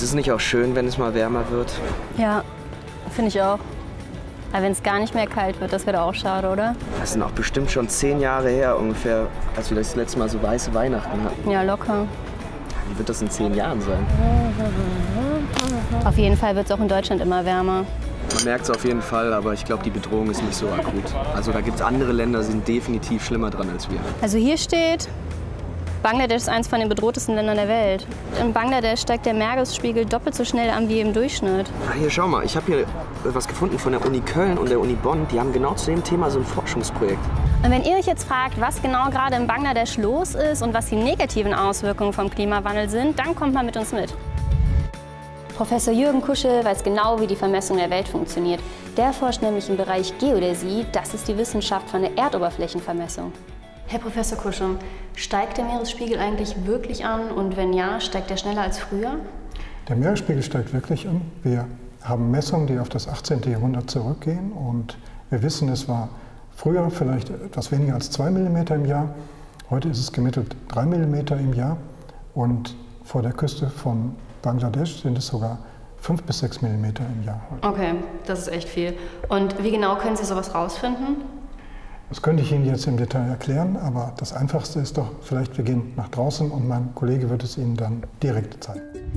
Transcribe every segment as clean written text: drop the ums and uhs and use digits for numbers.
es nicht auch schön, wenn es mal wärmer wird? Ja, finde ich auch. Aber wenn es gar nicht mehr kalt wird, das wäre doch auch schade, oder? Das sind auch bestimmt schon 10 Jahre her ungefähr, als wir das letzte Mal so weiße Weihnachten hatten. Ja, locker. Wie wird das in 10 Jahren sein? Auf jeden Fall wird es auch in Deutschland immer wärmer. Man merkt es auf jeden Fall, aber ich glaube, die Bedrohung ist nicht so akut. Also da gibt es andere Länder, die sind definitiv schlimmer dran als wir. Also hier steht, Bangladesch ist eines von den bedrohtesten Ländern der Welt. In Bangladesch steigt der Meeresspiegel doppelt so schnell an wie im Durchschnitt. Ah, hier, schau mal, ich habe hier was gefunden von der Uni Köln und der Uni Bonn. Die haben genau zu dem Thema so ein Forschungsprojekt. Und wenn ihr euch jetzt fragt, was genau gerade in Bangladesch los ist und was die negativen Auswirkungen vom Klimawandel sind, dann kommt mal mit uns mit. Professor Jürgen Kuschel weiß genau, wie die Vermessung der Welt funktioniert. Der forscht nämlich im Bereich Geodäsie, das ist die Wissenschaft von der Erdoberflächenvermessung. Herr Professor Kuschel, steigt der Meeresspiegel eigentlich wirklich an und wenn ja, steigt er schneller als früher? Der Meeresspiegel steigt wirklich an. Wir haben Messungen, die auf das 18. Jahrhundert zurückgehen und wir wissen, es war früher vielleicht etwas weniger als 2 mm im Jahr. Heute ist es gemittelt 3 mm im Jahr und vor der Küste von Bangladesch sind es sogar 5 bis 6 mm im Jahr heute. Okay, das ist echt viel. Und wie genau können Sie sowas rausfinden? Das könnte ich Ihnen jetzt im Detail erklären, aber das Einfachste ist doch, vielleicht wir gehen nach draußen und mein Kollege wird es Ihnen dann direkt zeigen.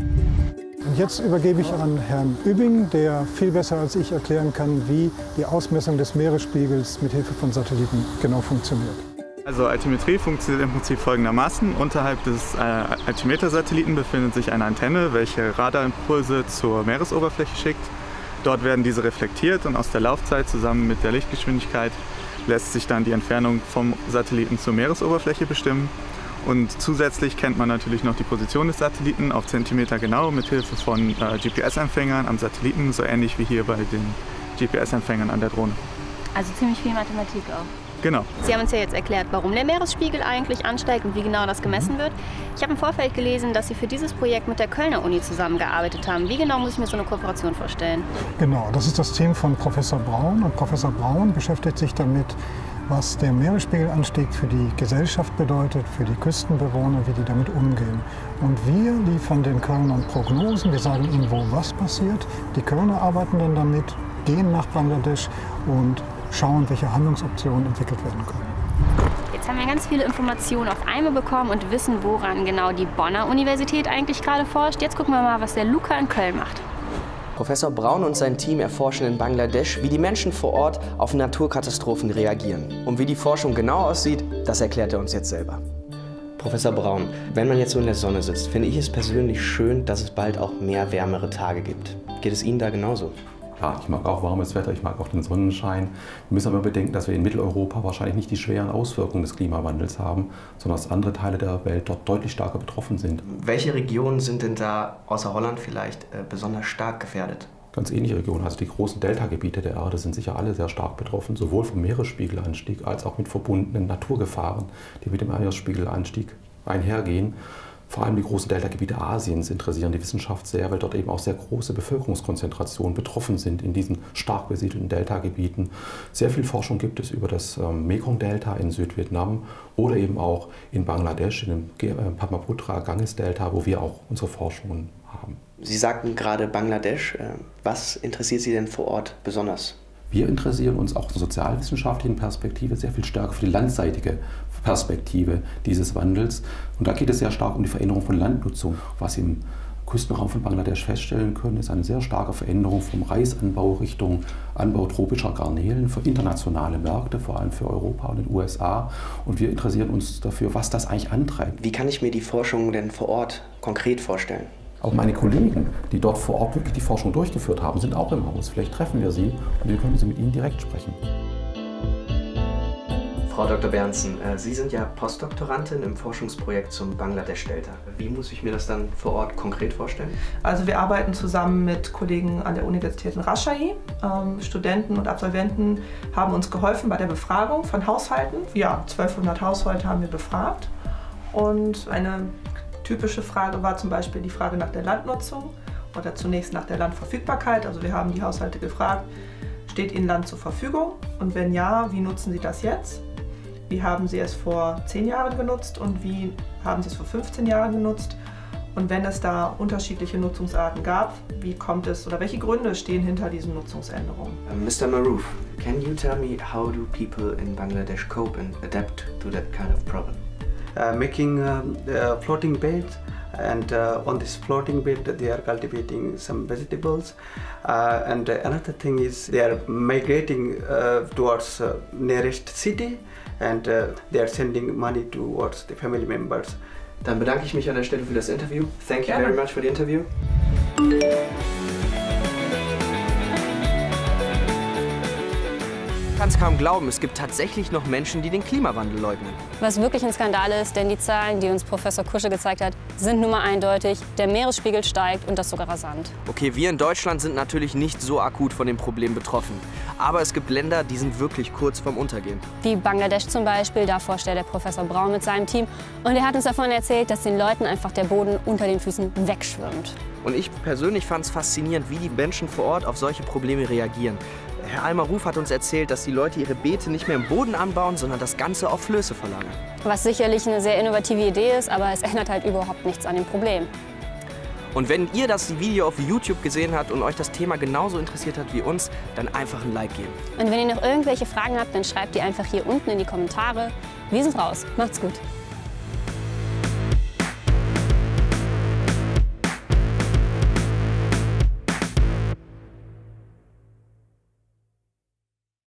Und jetzt übergebe ich an Herrn Übing, der viel besser als ich erklären kann, wie die Ausmessung des Meeresspiegels mit Hilfe von Satelliten genau funktioniert. Also Altimetrie funktioniert im Prinzip folgendermaßen. Unterhalb des Altimeter-Satelliten befindet sich eine Antenne, welche Radarimpulse zur Meeresoberfläche schickt. Dort werden diese reflektiert und aus der Laufzeit zusammen mit der Lichtgeschwindigkeit lässt sich dann die Entfernung vom Satelliten zur Meeresoberfläche bestimmen. Und zusätzlich kennt man natürlich noch die Position des Satelliten auf Zentimeter genau mit Hilfe von GPS-Empfängern am Satelliten, so ähnlich wie hier bei den GPS-Empfängern an der Drohne. Also ziemlich viel Mathematik auch. Genau. Sie haben uns ja jetzt erklärt, warum der Meeresspiegel eigentlich ansteigt und wie genau das gemessen wird. Ich habe im Vorfeld gelesen, dass Sie für dieses Projekt mit der Kölner Uni zusammengearbeitet haben. Wie genau muss ich mir so eine Kooperation vorstellen? Genau, das ist das Team von Professor Braun. Und Professor Braun beschäftigt sich damit, was der Meeresspiegelanstieg für die Gesellschaft bedeutet, für die Küstenbewohner, wie die damit umgehen. Und wir liefern den Kölnern Prognosen, wir sagen ihnen, wo was passiert. Die Kölner arbeiten dann damit, gehen nach Bangladesch und schauen, welche Handlungsoptionen entwickelt werden können. Jetzt haben wir ganz viele Informationen auf einmal bekommen und wissen, woran genau die Bonner Universität eigentlich gerade forscht. Jetzt gucken wir mal, was der Luca in Köln macht. Professor Braun und sein Team erforschen in Bangladesch, wie die Menschen vor Ort auf Naturkatastrophen reagieren. Und wie die Forschung genau aussieht, das erklärt er uns jetzt selber. Professor Braun, wenn man jetzt so in der Sonne sitzt, finde ich es persönlich schön, dass es bald auch mehr wärmere Tage gibt. Geht es Ihnen da genauso? Ja, ich mag auch warmes Wetter, ich mag auch den Sonnenschein. Wir müssen aber bedenken, dass wir in Mitteleuropa wahrscheinlich nicht die schweren Auswirkungen des Klimawandels haben, sondern dass andere Teile der Welt dort deutlich stärker betroffen sind. Welche Regionen sind denn da, außer Holland vielleicht, besonders stark gefährdet? Ganz ähnliche Regionen, also die großen Deltagebiete der Erde sind sicher alle sehr stark betroffen, sowohl vom Meeresspiegelanstieg als auch mit verbundenen Naturgefahren, die mit dem Meeresspiegelanstieg einhergehen. Vor allem die großen Deltagebiete Asiens interessieren die Wissenschaft sehr, weil dort eben auch sehr große Bevölkerungskonzentrationen betroffen sind in diesen stark besiedelten Deltagebieten. Sehr viel Forschung gibt es über das Mekong-Delta in Südvietnam oder eben auch in Bangladesch, in dem Brahmaputra-Ganges-Delta, wo wir auch unsere Forschungen haben. Sie sagten gerade Bangladesch. Was interessiert Sie denn vor Ort besonders? Wir interessieren uns auch aus der sozialwissenschaftlichen Perspektive sehr viel stärker für die landseitige Perspektive dieses Wandels. Und da geht es sehr stark um die Veränderung von Landnutzung. Was Sie im Küstenraum von Bangladesch feststellen können, ist eine sehr starke Veränderung vom Reisanbau Richtung Anbau tropischer Garnelen für internationale Märkte, vor allem für Europa und den USA. Und wir interessieren uns dafür, was das eigentlich antreibt. Wie kann ich mir die Forschung denn vor Ort konkret vorstellen? Auch meine Kollegen, die dort vor Ort wirklich die Forschung durchgeführt haben, sind auch im Haus. Vielleicht treffen wir sie und wir können mit ihnen direkt sprechen. Frau Dr. Berndsen, Sie sind ja Postdoktorandin im Forschungsprojekt zum Bangladesch-Delta. Wie muss ich mir das dann vor Ort konkret vorstellen? Also wir arbeiten zusammen mit Kollegen an der Universität in Rajshahi. Studenten und Absolventen haben uns geholfen bei der Befragung von Haushalten. Ja, 1200 Haushalte haben wir befragt. Und eine typische Frage war zum Beispiel die Frage nach der Landnutzung oder zunächst nach der Landverfügbarkeit. Also wir haben die Haushalte gefragt, steht Ihnen Land zur Verfügung? Und wenn ja, wie nutzen Sie das jetzt? Wie haben Sie es vor 10 Jahren genutzt und wie haben Sie es vor 15 Jahren genutzt? Und wenn es da unterschiedliche Nutzungsarten gab, wie kommt es oder welche Gründe stehen hinter diesen Nutzungsänderungen? Mr. Maroof, can you tell me how do people in Bangladesh cope and adapt to that kind of problem? Making floating beds, and on this floating bed they are cultivating some vegetables, and another thing is they are migrating towards nearest city, and they are sending money towards the family members. Dann bedanke ich mich an der Stelle für das Interview. Thank you very much for the interview. Ich kann es kaum glauben, es gibt tatsächlich noch Menschen, die den Klimawandel leugnen. Was wirklich ein Skandal ist, denn die Zahlen, die uns Professor Kusche gezeigt hat, sind nun mal eindeutig. Der Meeresspiegel steigt und das sogar rasant. Okay, wir in Deutschland sind natürlich nicht so akut von dem Problem betroffen. Aber es gibt Länder, die sind wirklich kurz vorm Untergehen. Wie Bangladesch zum Beispiel, da forscht der Professor Braun mit seinem Team. Und er hat uns davon erzählt, dass den Leuten einfach der Boden unter den Füßen wegschwimmt. Und ich persönlich fand es faszinierend, wie die Menschen vor Ort auf solche Probleme reagieren. Herr Al-Maroof hat uns erzählt, dass die Leute ihre Beete nicht mehr im Boden anbauen, sondern das Ganze auf Flöße verlagern. Was sicherlich eine sehr innovative Idee ist, aber es ändert halt überhaupt nichts an dem Problem. Und wenn ihr das Video auf YouTube gesehen habt und euch das Thema genauso interessiert hat wie uns, dann einfach ein Like geben. Und wenn ihr noch irgendwelche Fragen habt, dann schreibt die einfach hier unten in die Kommentare. Wir sind raus. Macht's gut.